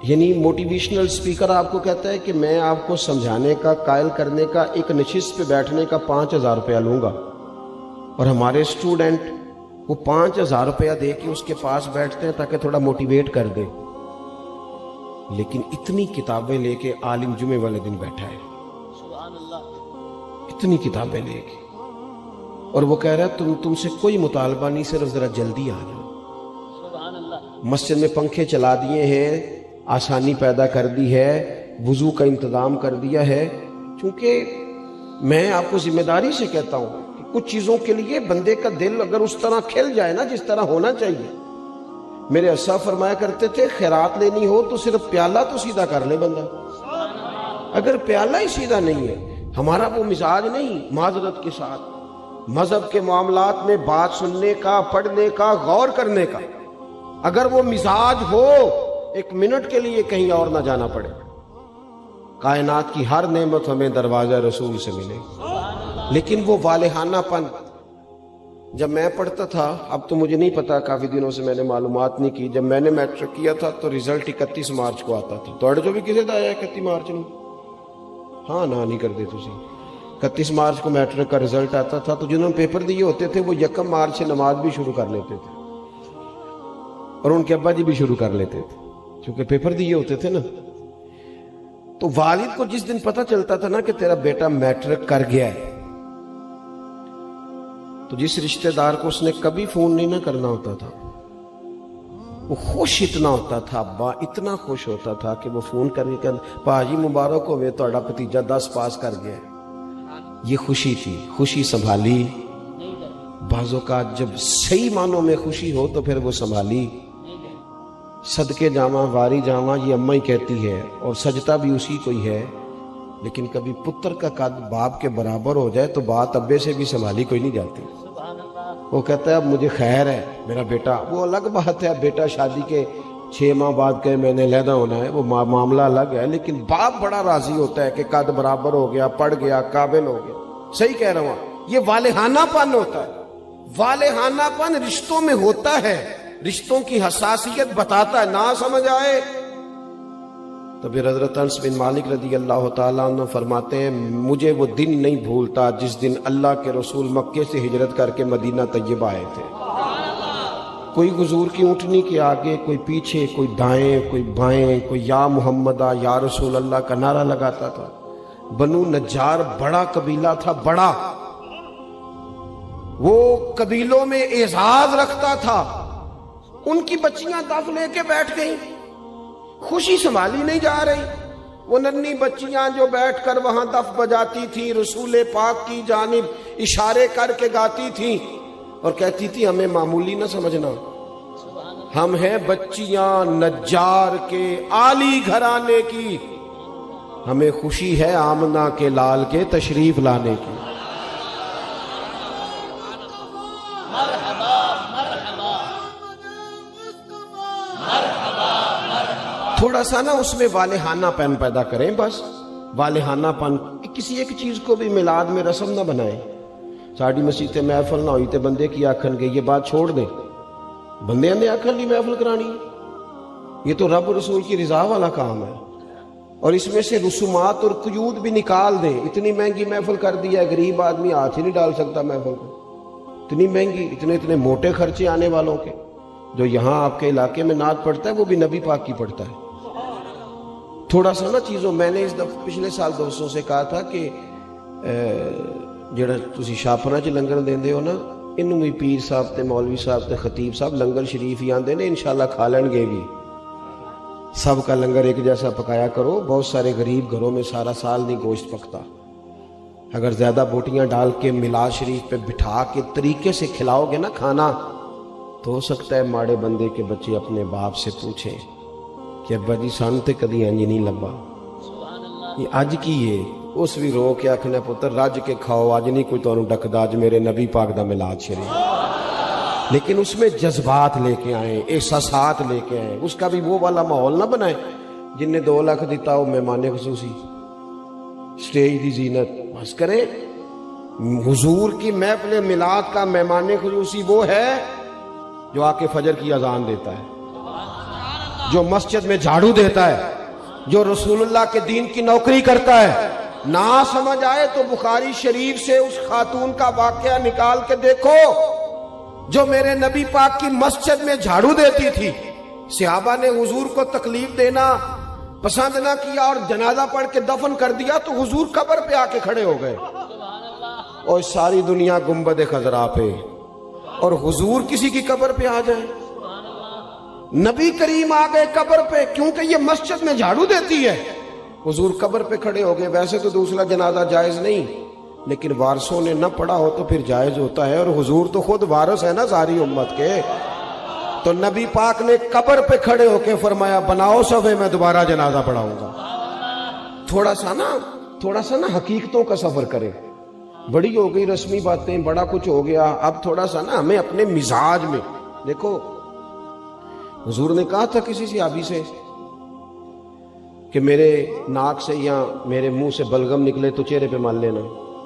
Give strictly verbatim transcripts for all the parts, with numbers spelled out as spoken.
یعنی motivational speaker آپ کو کہتا ہے کہ میں آپ کو سمجھانے کا، قائل کرنے کا، ایک نشست پہ بیٹھنے کا پانچ ہزار روپیہ لوں گا، اور ہمارے اسٹوڈنٹ وہ پانچ ہزار روپیہ دے کے اس کے پاس بیٹھتے ہیں تاکہ تھوڑا موٹیویٹ کر دے، لیکن اتنی کتابیں لے کے عالم جمعے والے دن بیٹھا ہے، اتنی کتابیں لے کے، اور وہ کہہ رہا ہے تم تم سے کوئی مطالبہ نہیں، صرف ذرا جلدی آ جاؤ۔ مسجد میں پنکھے چلا دیے ہیں، آسانی پیدا کر دی ہے، وضو کا انتظام کر دیا ہے، چونکہ میں آپ کو ذمہ داری سے کہتا ہوں کہ کچھ چیزوں کے لیے بندے کا دل اگر اس طرح کھل جائے نا جس طرح ہونا چاہیے۔ میرے اسا فرمایا کرتے تھے خیرات لینی ہو تو صرف پیالہ تو سیدھا کر لے بندہ، اگر پیالہ ہی سیدھا نہیں ہے، ہمارا وہ مزاج نہیں، معذرت کے ساتھ مذہب کے معاملات میں بات سننے کا، پڑھنے کا، غور کرنے کا، اگر وہ مزاج ہو ایک منٹ کے لیے کہیں اور نہ جانا پڑے، کائنات کی ہر نعمت ہمیں دروازہ رسول سے ملے۔ لیکن وہ والہانہ پن، جب میں پڑھتا تھا، اب تو مجھے نہیں پتا، کافی دنوں سے میں نے معلومات نہیں کی، جب میں نے میٹرک کیا تھا تو ریزلٹ اکتیس مارچ کو آتا تھا، توڑے جو بھی کسی دا آیا اکتیس مارچ نو، ہاں نہ نہیں کر دے تسی، اکتیس مارچ کو میٹرک کا ریزلٹ آتا تھا، تو جنہوں نے پیپر دیے ہوتے تھے وہ یکم مارچ سے نماز بھی شروع کر لیتے تھے، اور ان کے ابا جی بھی شروع کر لیتے تھے کیونکہ پیپر دیے ہوتے تھے نا۔ تو والد کو جس دن پتہ چلتا تھا نا کہ تیرا بیٹا میٹرک کر گیا ہے، تو جس رشتہ دار کو اس نے کبھی فون نہیں نہ کرنا ہوتا تھا، وہ خوش اتنا ہوتا تھا، ابا اتنا خوش ہوتا تھا کہ وہ فون کر کے کہتا پاجی مبارک ہوئے تہاڈا بھتیجا دس پاس کر گیا ہے۔ یہ خوشی تھی، خوشی سنبھالی، بعض اوقات جب صحیح معنوں میں خوشی ہو تو پھر وہ سنبھالی، صدقے جاواں واری جاواں یہ اماں ہی کہتی ہے، اور سجدہ بھی اسی کو ہی ہے، لیکن کبھی پتر کا قد باپ کے برابر ہو جائے تو بات ابے سے بھی سنبھالی کوئی نہیں جاتی۔ وہ کہتا ہے اب مجھے خیر ہے میرا بیٹا، وہ الگ بات ہے، اب بیٹا شادی کے چھ ماہ بعد کہ میں نے علیحدہ ہونا ہے، وہ معاملہ الگ ہے، لیکن باپ بڑا راضی ہوتا ہے کہ قد برابر ہو گیا، پڑھ گیا، قابل ہو گیا۔ صحیح کہہ رہا ہوں، یہ والہانہ پن ہوتا ہے، والہانہ پن رشتوں میں ہوتا ہے، رشتوں کی حساسیت بتاتا ہے، نہ سمجھ آئے تو پھر حضرت انس بن مالک رضی اللہ تعالیٰ عنہ فرماتے ہیں مجھے وہ دن نہیں بھولتا جس دن اللہ کے رسول مکے سے ہجرت کر کے مدینہ طیبہ آئے تھے۔ کوئی حضور کی اونٹنی کے آگے، کوئی پیچھے، کوئی دائیں، کوئی بائیں، کوئی یا محمدہ یا رسول اللہ کا نعرہ لگاتا تھا۔ بنو نجار بڑا قبیلہ تھا، بڑا، وہ قبیلوں میں اعزاز رکھتا تھا، ان کی بچیاں دف لے کے بیٹھ گئیں، خوشی سنبھالی نہیں جا رہی، وہ ننھی بچیاں جو بیٹھ کر وہاں دف بجاتی تھیں، رسول پاک کی جانب اشارے کر کے گاتی تھیں اور کہتی تھی ہمیں معمولی نہ سمجھنا، ہم ہیں بچیاں نجار کے عالی گھرانے کی، ہمیں خوشی ہے آمنہ کے لال کے تشریف لانے کی۔ تھوڑا سا نا اس میں والہانہ پن پیدا کریں، بس والہانہ پن، کسی ایک چیز کو بھی میلاد میں رسم نہ بنائیں۔ ساڑی مسیح تے محفل نہ ہوئی تے بندے کی آکھن گے، یہ بات چھوڑ دیں، بندے نے آکھن لی محفل کرانی، یہ تو رب رسول کی رضا والا کام ہے، اور اس میں سے رسومات اور قیود بھی نکال دیں۔ اتنی مہنگی محفل کر دیا ہے، غریب آدمی ہاتھ ہی نہیں ڈال سکتا محفل کو، اتنی مہنگی، اتنے اتنے موٹے خرچے آنے والوں کے۔ جو یہاں آپ کے علاقے میں نعت پڑھتا ہے وہ بھی نبی پاک کی پڑھتا ہے۔ تھوڑا سا نا چیزوں، میں نے اس دفعہ پچھلے سال دوستوں سے کہا تھا کہ جڑا تسی شاپنا چ لنگر دیندے ہو نا، انہوں بھی پیر صاحب تے مولوی صاحب تے خطیب صاحب لنگر شریف ہی آندے نے، انشاءاللہ کھا لیں گے بھی، سب کا لنگر ایک جیسا پکایا کرو، بہت سارے غریب گھروں میں سارا سال نہیں گوشت پکتا، اگر زیادہ بوٹیاں ڈال کے میلاد شریف پہ بٹھا کے طریقے سے کھلاؤ گے نا کھانا، تو ہو سکتا ہے ماڑے بندے کے بچے اپنے باپ سے پوچھیں کہ ابا جی سان تے کدی انج نہیں لبا، یہ اج کی ہے، اس بھی رو کے آکھنا پتر رج کے کھاؤ، اج نہیں کوئی تانوں ڈکدا، اج میرے نبی پاک دا میلاد شریف، لیکن اس میں جذبات لے کے آئیں، احساسات لے کے آئیں، اس کا بھی وہ والا ماحول نہ بنائیں جن نے دو لاکھ دیتا ہو مہمان خصوصی، سٹیج دی زینت بس کریں۔ حضور کی محفل میلاد کا مہمان خصوصی وہ ہے جو آ کے فجر کی اذان دیتا ہے، جو مسجد میں جھاڑو دیتا ہے، جو رسول اللہ کے دین کی نوکری کرتا ہے، نہ سمجھ آئے تو بخاری شریف سے اس خاتون کا واقعہ نکال کے دیکھو جو میرے نبی پاک کی مسجد میں جھاڑو دیتی تھی۔ صحابہ نے حضور کو تکلیف دینا پسند نہ کیا اور جنازہ پڑھ کے دفن کر دیا تو حضور قبر پہ آ کے کھڑے ہو گئے، اور ساری دنیا گنبد خضرا پہ، اور حضور کسی کی قبر پہ آ جائیں۔ نبی کریم آ گئے قبر پہ کیونکہ یہ مسجد میں جھاڑو دیتی ہے، حضور قبر پہ کھڑے ہو گئے۔ ویسے تو دوسرا جنازہ جائز نہیں، لیکن وارثوں نے نہ پڑھا ہو تو پھر جائز ہوتا ہے، اور حضور تو خود وارث ہے نا ساری امت کے۔ تو نبی پاک نے قبر پہ کھڑے ہو کے فرمایا بناؤ صفے، میں دوبارہ جنازہ پڑھاؤں گا۔ تھوڑا سا نا تھوڑا سا نا حقیقتوں کا سفر کرے۔ بڑی ہو گئی رسمی باتیں، بڑا کچھ ہو گیا، اب تھوڑا سا نا ہمیں اپنے مزاج میں دیکھو۔ حضور نے کہا تھا کسی صحابی سے کہ میرے ناک سے یا میرے منہ سے بلغم نکلے تو چہرے پہ مال لینا۔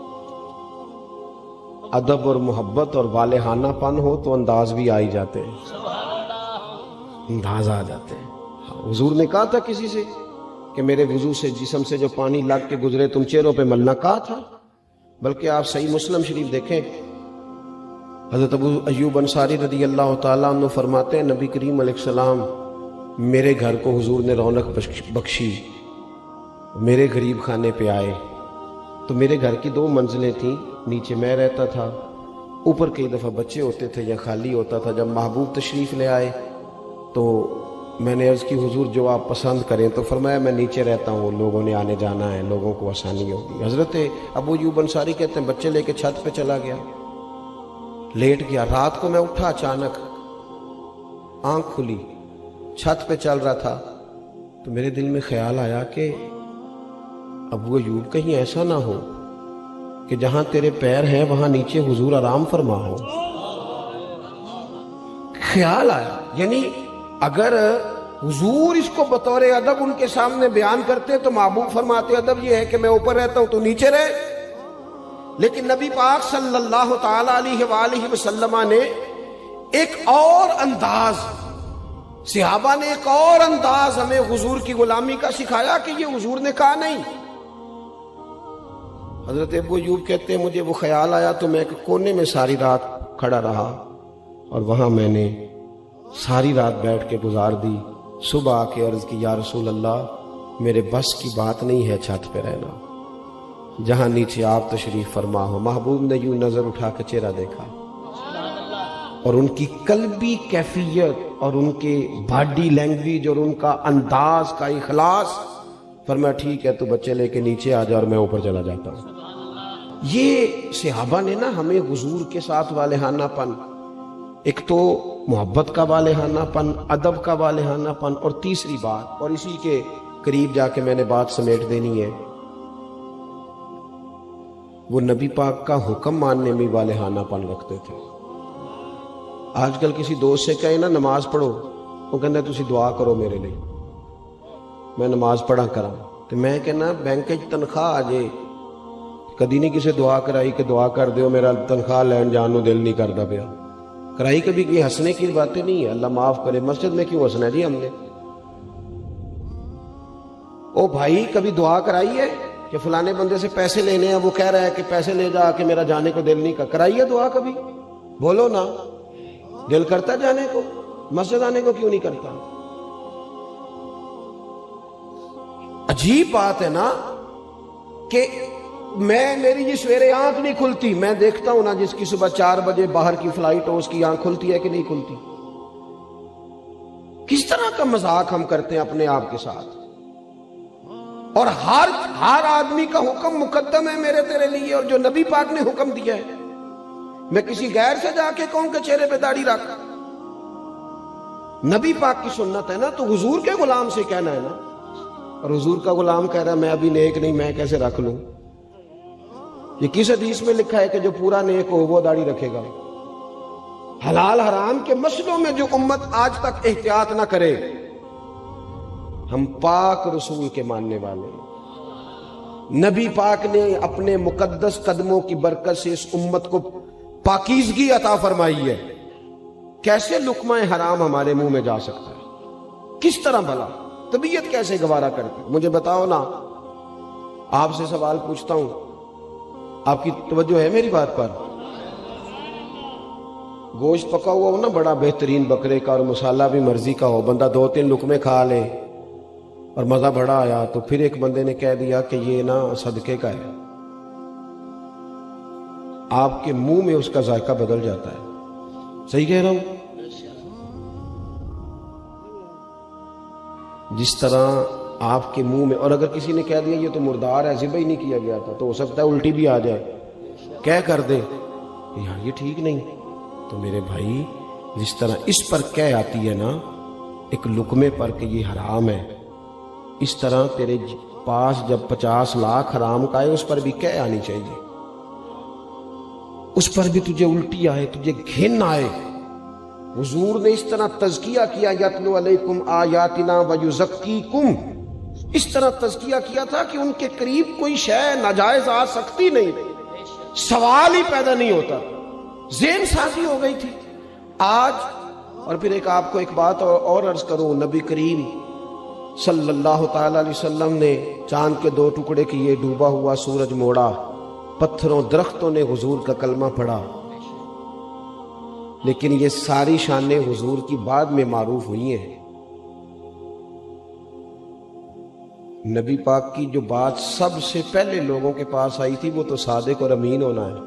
ادب اور محبت اور والہانہ پن ہو تو انداز بھی آ ہی جاتے ہیں، انداز آ جاتے ہیں۔ حضور نے کہا تھا کسی سے کہ میرے وضو سے جسم سے جو پانی لگ کے گزرے تم چہروں پہ ملنا، کہا تھا۔ بلکہ آپ صحیح مسلم شریف دیکھیں، حضرت ابو ایوب انصاری رضی اللہ تعالیٰ عنہ فرماتے ہیں نبی کریم علیہ السلام میرے گھر کو حضور نے رونق بخشی، میرے غریب خانے پہ آئے تو میرے گھر کی دو منزلیں تھیں، نیچے میں رہتا تھا، اوپر کئی دفعہ بچے ہوتے تھے یا خالی ہوتا تھا۔ جب محبوب تشریف لے آئے تو میں نے عرض کی حضور جو آپ پسند کریں، تو فرمایا میں نیچے رہتا ہوں، لوگوں نے آنے جانا ہے، لوگوں کو آسانی ہوگی۔ حضرت ابو ایوب انصاری کہتے ہیں بچے لے کے چھت پہ چلا گیا، لیٹ گیا۔ رات کو میں اٹھا، اچانک آنکھ کھلی، چھت پہ چل رہا تھا تو میرے دل میں خیال آیا کہ ابو ایوب کہیں ایسا نہ ہو کہ جہاں تیرے پیر ہیں وہاں نیچے حضور آرام فرما ہو۔ خیال آیا، یعنی اگر حضور اس کو بطور ادب ان کے سامنے بیان کرتے تو محبوب فرماتے ادب یہ ہے کہ میں اوپر رہتا ہوں تو نیچے رہے، لیکن نبی پاک صلی اللہ تعالی علیہ وآلہ وسلم نے ایک اور انداز، صحابہ نے ایک اور انداز ہمیں حضور کی غلامی کا سکھایا کہ یہ حضور نے کہا نہیں۔ حضرت ابو ایوب کہتے ہیں مجھے وہ خیال آیا تو میں ایک کونے میں ساری رات کھڑا رہا، اور وہاں میں نے ساری رات بیٹھ کے گزار دی۔ صبح آ کے عرض کی یا رسول اللہ میرے بس کی بات نہیں ہے چھت پہ رہنا، جہاں نیچے آپ تشریف فرما ہو۔ محبوب نے یوں نظر اٹھا کے چہرہ دیکھا، اور ان کی قلبی کیفیت اور ان کے باڈی لینگویج اور ان کا انداز کا اخلاص، فرمایا ٹھیک ہے تو بچے لے کے نیچے آ جا اور میں اوپر چلا جاتا ہوں۔ یہ صحابہ نے نا ہمیں حضور کے ساتھ والہانہ پن، ایک تو محبت کا والہانہ پن، ادب کا والہانہ پن، اور تیسری بات، اور اسی کے قریب جا کے میں نے بات سمیٹ دینی ہے، وہ نبی پاک کا حکم ماننے میں والہانہ پن رکھتے تھے۔ آج کل کسی دوست سے کہیں نا نماز پڑھو، وہ کہنا ہے تسی دعا کرو میرے لیے، میں نماز پڑھا کرا، تو میں کہنا بینک وچ تنخواہ آ جائے کدی نہیں کسی دعا کرائی کہ دعا کر دیو میرا تنخواہ لین جان نو دل نہیں کرتا پیا، کرائی کبھی کی ہنسنے کی باتیں نہیں ہے، اللہ معاف کرے۔ مسجد میں کیوں ہنسنا ہے جی ہم نے؟ او بھائی کبھی دعا کرائی ہے کہ فلانے بندے سے پیسے لینے ہیں، وہ کہہ رہا ہے کہ پیسے لے جا کہ میرا جانے کو دل نہیں کر، کرائی ہے دعا کبھی؟ بولو نا، دل کرتا جانے کو، مسجد آنے کو کیوں نہیں کرتا؟ عجیب بات ہے نا کہ میں میری جی سویرے آنکھ نہیں کھلتی، میں دیکھتا ہوں نا جس کی صبح چار بجے باہر کی فلائٹ ہو اس کی آنکھ کھلتی ہے کہ نہیں کھلتی۔ کس طرح کا مذاق ہم کرتے ہیں اپنے آپ کے ساتھ، اور ہر ہر آدمی کا حکم مقدم ہے میرے تیرے لیے، اور جو نبی پاک نے حکم دیا ہے میں کسی غیر سے جا کے کہوں کہ چہرے پہ داڑھی رکھ، نبی پاک کی سنت ہے نا، تو حضور کے غلام سے کہنا ہے نا، اور حضور کا غلام کہہ رہا ہے میں ابھی نیک نہیں، میں کیسے رکھ لوں؟ یہ کس حدیث میں لکھا ہے کہ جو پورا نیک ہو وہ داڑھی رکھے گا؟ حلال حرام کے مسئلوں میں جو امت آج تک احتیاط نہ کرے، ہم پاک رسول کے ماننے والے ہیں، نبی پاک نے اپنے مقدس قدموں کی برکت سے اس امت کو پاکیزگی عطا فرمائی ہے، کیسے لقمہ حرام ہمارے منہ میں جا سکتا ہے؟ کس طرح بھلا؟ طبیعت کیسے گوارا کرتی؟ مجھے بتاؤ نا، آپ سے سوال پوچھتا ہوں، آپ کی توجہ ہے میری بات پر؟ گوشت پکا ہوا ہو نا بڑا بہترین بکرے کا اور مسالہ بھی مرضی کا ہو، بندہ دو تین لقمے کھا لے اور مزہ بڑا آیا، تو پھر ایک بندے نے کہہ دیا کہ یہ نا صدقے کا ہے، آپ کے منہ میں اس کا ذائقہ بدل جاتا ہے۔ صحیح کہہ رہا ہوں؟ جس طرح آپ کے منہ میں، اور اگر کسی نے کہہ دیا یہ تو مردار ہے، ذبح ہی نہیں کیا گیا تھا، تو ہو سکتا ہے الٹی بھی آ جائے، کہہ کر دے یار یہ ٹھیک نہیں۔ تو میرے بھائی جس طرح اس پر کہہ آتی ہے نا ایک لقمے پر کہ یہ حرام ہے، اس طرح تیرے پاس جب پچاس لاکھ حرام کا ہے اس پر بھی کہہ آنی چاہیے، اس پر بھی تجھے الٹی آئے، تجھے گھن آئے۔ حضور نے اس طرح تزکیہ کیا، یتلو علیکم آیاتنا ویزکیکم، اس طرح تزکیہ کیا تھا کہ ان کے قریب کوئی شے ناجائز آ سکتی نہیں، سوال ہی پیدا نہیں ہوتا، ذہن سازی ہو گئی تھی۔ آج اور پھر ایک آپ کو ایک بات اور عرض کروں، نبی کریم صلی اللہ تعالی علیہ وسلم نے چاند کے دو ٹکڑے کیے، ڈوبا ہوا سورج موڑا، پتھروں درختوں نے حضور کا کلمہ پڑھا، لیکن یہ ساری شانیں حضور کی بعد میں معروف ہوئی ہیں۔ نبی پاک کی جو بات سب سے پہلے لوگوں کے پاس آئی تھی وہ تو صادق اور امین ہونا ہے۔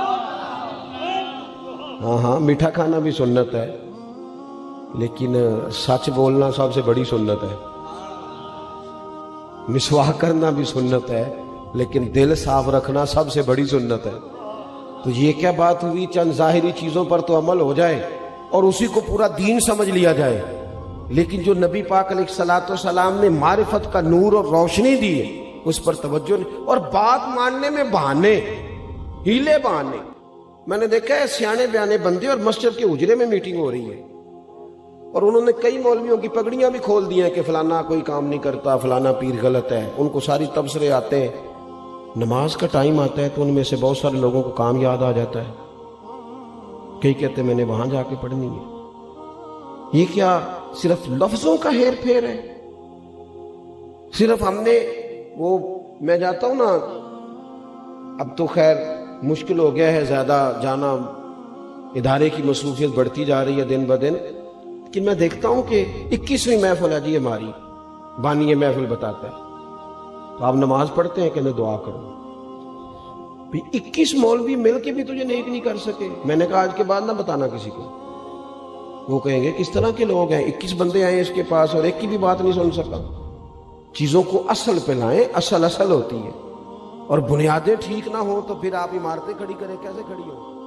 ہاں ہاں میٹھا کھانا بھی سنت ہے، لیکن سچ بولنا سب سے بڑی سنت ہے، مسواک کرنا بھی سنت ہے، لیکن دل صاف رکھنا سب سے بڑی سنت ہے۔ تو یہ کیا بات ہوئی، چند ظاہری چیزوں پر تو عمل ہو جائے اور اسی کو پورا دین سمجھ لیا جائے، لیکن جو نبی پاک علیہ الصلوۃ والسلام نے معرفت کا نور اور روشنی دی ہے اس پر توجہ نہیں، اور بات ماننے میں بہانے، ہیلے بہانے۔ میں نے دیکھا ہے سیانے بیانے بندے اور مسجد کے اجرے میں میٹنگ ہو رہی ہے، اور انہوں نے کئی مولویوں کی پگڑیاں بھی کھول دی ہیں کہ فلانا کوئی کام نہیں کرتا، فلانا پیر غلط ہے، ان کو ساری تبصرے آتے ہیں۔ نماز کا ٹائم آتا ہے تو ان میں سے بہت سارے لوگوں کو کام یاد آ جاتا ہے، کئی کہتے ہیں میں نے وہاں جا کے پڑھنی ہے۔ یہ کیا صرف لفظوں کا ہیر پھیر ہے؟ صرف ہم نے وہ، میں جاتا ہوں نا، اب تو خیر مشکل ہو گیا ہے زیادہ جانا، ادارے کی مصروفیت بڑھتی جا رہی ہے دن بدن، کہ میں دیکھتا ہوں کہ اکیسویں محفل ہے جی ہماری، بانی محفل بتاتا ہے، تو آپ نماز پڑھتے ہیں کہ میں دعا کروں، بھی اکیس مولوی مل کے بھی تجھے نیک نہیں کر سکے۔ میں نے کہا آج کے بعد نہ بتانا کسی کو، وہ کہیں گے کس طرح کے لوگ ہیں، اکیس بندے آئے اس کے پاس اور ایک کی بھی بات نہیں سن سکا۔ چیزوں کو اصل پہ لائیں، اصل اصل ہوتی ہے، اور بنیادیں ٹھیک نہ ہوں تو پھر آپ عمارتیں کھڑی کریں، کیسے کھڑی ہوں؟